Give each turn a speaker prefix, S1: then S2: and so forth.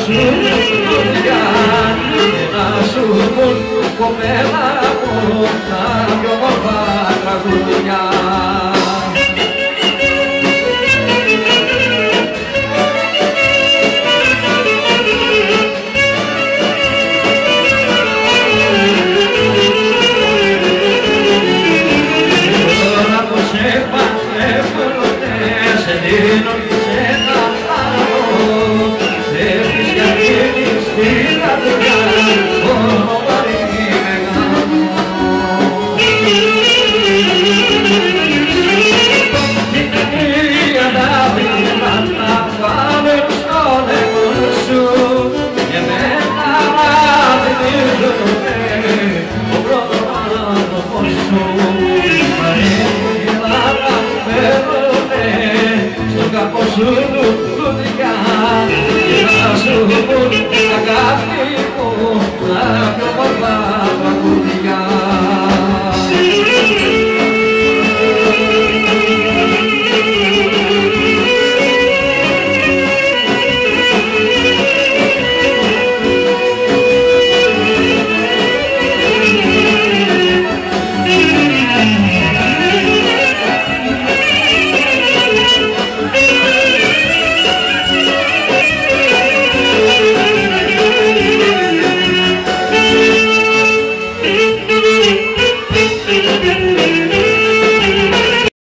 S1: σου δουλειά και να σου πουν κοπέλα μου τα πιο μορφά τραγούδια. Τώρα που σε παντρεύω σε δίνω σε τα άλλο έχεις για εκείνη στην καρδιά μόνο βαρύ μεγάλο. Την αιτία τα βήματα να πάμε στο νεκρό σου και εμένα να θυμίζομαι ο πρώτος άνθρωπος σου. Στον κακό σου